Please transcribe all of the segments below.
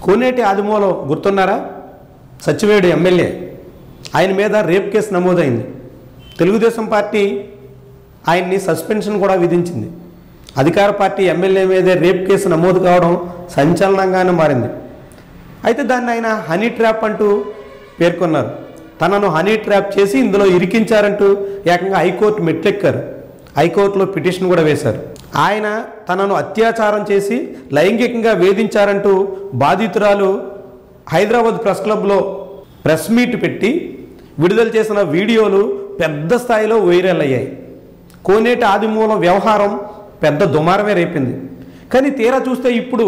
కోనేటి ఆదిమూలం గుర్తున్నారా? సచివేడు MLA, ఆయన మీద rape case నమోదైంది. తెలుగుదేశం పార్టీ ఆయన్ని సస్పెన్షన్ కూడా విధించింది. అధికార పార్టీ ఎమ్మెల్యే మీదే రేప్ కేసు నమోదు కావడం సంచలనంగానే మారింది. అయితే దాన్ని ఆయన హనీ ట్రాప్ అంటూ పేర్కొన్నారు. తనను హనీ ట్రాప్ చేసి ఇందులో ఇరికించారంటూ ఏకంగా హైకోర్టు మెట్లెక్కారు. హైకోర్టులో పిటిషన్ కూడా వేశారు. ఆయన తనను అత్యాచారం చేసి లైంగికంగా వేధించారంటూ బాధితురాలు హైదరాబాద్ ప్రెస్ క్లబ్లో ప్రెస్ మీట్ పెట్టి విడుదల చేసిన వీడియోలు పెద్ద స్థాయిలో వైరల్ అయ్యాయి. కోనేటి ఆదిమూలం వ్యవహారం పెద్ద దుమారమే రేపింది. కానీ తీరా చూస్తే ఇప్పుడు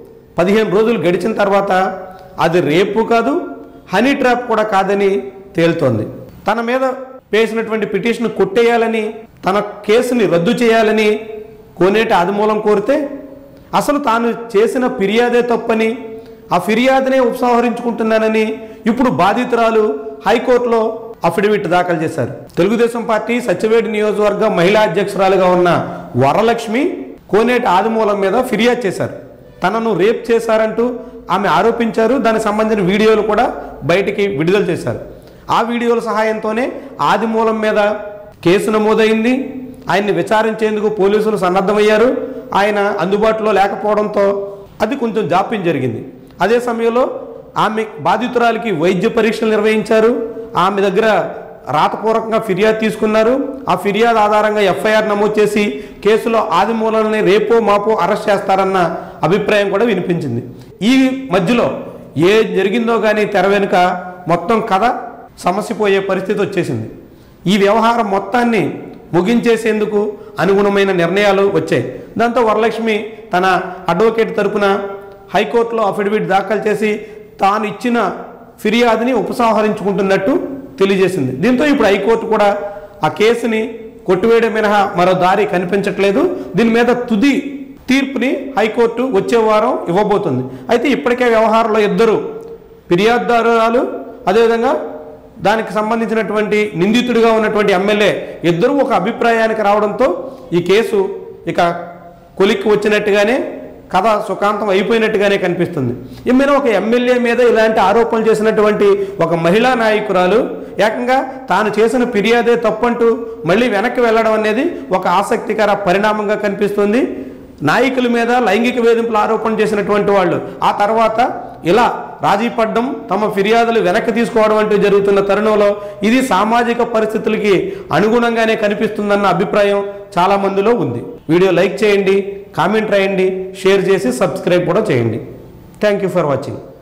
15 రోజులు గడిచిన తర్వాత అది రేపు కాదు, హనీ ట్రాప్ కూడా కాదని తేలుతోంది. తన మీద వేసినటువంటి పిటిషన్ కొట్టేయాలని, తన కేసుని రద్దు చేయాలని కోనేటి ఆదిమూలం కోరితే అసలు తాను చేసిన ఫిర్యాదే తప్పని, ఆ ఫిర్యాదునే ఉపసంహరించుకుంటున్నానని ఇప్పుడు బాధితురాలు హైకోర్టులో అఫిడవిట్ దాఖలు చేశారు. తెలుగుదేశం పార్టీ సత్యవేడు నియోజకవర్గ మహిళా అధ్యక్షురాలుగా ఉన్న వరలక్ష్మి కోనేటి ఆదిమూలం మీద ఫిర్యాదు చేశారు. తనను రేప్ చేశారంటూ ఆమె ఆరోపించారు. దానికి సంబంధించిన వీడియోలు కూడా బయటికి విడుదల చేశారు. ఆ వీడియోల సహాయంతోనే ఆదిమూలం మీద కేసు నమోదైంది. ఆయన్ని విచారించేందుకు పోలీసులు సన్నద్ధమయ్యారు. ఆయన అందుబాటులో లేకపోవడంతో అది కొంచెం జాప్యం జరిగింది. అదే సమయంలో ఆమె బాధితురాలికి వైద్య పరీక్షలు నిర్వహించారు. ఆమె దగ్గర రాతపూర్వకంగా ఫిర్యాదు తీసుకున్నారు. ఆ ఫిర్యాదు ఆధారంగా ఎఫ్ఐఆర్ నమోదు చేసి కేసులో ఆదిమూలాన్ని రేపో మాపో అరెస్ట్ చేస్తారన్న అభిప్రాయం కూడా వినిపించింది. ఈ మధ్యలో జరిగిందో కానీ తెర వెనుక మొత్తం కథ సమసిపోయే పరిస్థితి వచ్చేసింది. ఈ వ్యవహారం మొత్తాన్ని ముగించేసేందుకు అనుగుణమైన నిర్ణయాలు వచ్చాయి. దాంతో వరలక్ష్మి తన అడ్వకేట్ తరపున హైకోర్టులో అఫిడవిట్ దాఖలు చేసి తాను ఇచ్చిన ఫిర్యాదుని ఉపసంహరించుకుంటున్నట్టు తెలియజేసింది. దీంతో ఇప్పుడు హైకోర్టు కూడా ఆ కేసుని కొట్టివేయడం మినహా మరో దారి కనిపించట్లేదు. దీని మీద తుది తీర్పుని హైకోర్టు వచ్చే వారం ఇవ్వబోతుంది. అయితే ఇప్పటికే వ్యవహారంలో ఇద్దరు ఫిర్యాదుదారులు, అదేవిధంగా దానికి సంబంధించినటువంటి నిందితుడిగా ఉన్నటువంటి ఎమ్మెల్యే ఇద్దరూ ఒక అభిప్రాయానికి రావడంతో ఈ కేసు ఇక కొలిక్కి వచ్చినట్టుగానే, కథ సుఖాంతం అయిపోయినట్టుగానే కనిపిస్తుంది. ఏమైనా ఒక ఎమ్మెల్యే మీద ఇలాంటి ఆరోపణలు చేసినటువంటి ఒక మహిళా నాయకురాలు ఏకంగా తాను చేసిన ఫిర్యాదే తప్పంటూ మళ్ళీ వెనక్కి వెళ్ళడం అనేది ఒక ఆసక్తికర పరిణామంగా కనిపిస్తుంది. నాయకుల మీద లైంగిక వేధింపుల ఆరోపణ చేసినటువంటి వాళ్ళు ఆ తర్వాత ఇలా రాజీ పడ్డం, తమ ఫిర్యాదులు వెనక్కి తీసుకోవడం అంటూ జరుగుతున్న తరుణంలో ఇది సామాజిక పరిస్థితులకి అనుగుణంగానే కనిపిస్తుందన్న అభిప్రాయం చాలా మందిలో ఉంది. వీడియో లైక్ చేయండి, కామెంట్ రాయండి, షేర్ చేసి సబ్స్క్రైబ్ కూడా చేయండి. Thank you for watching.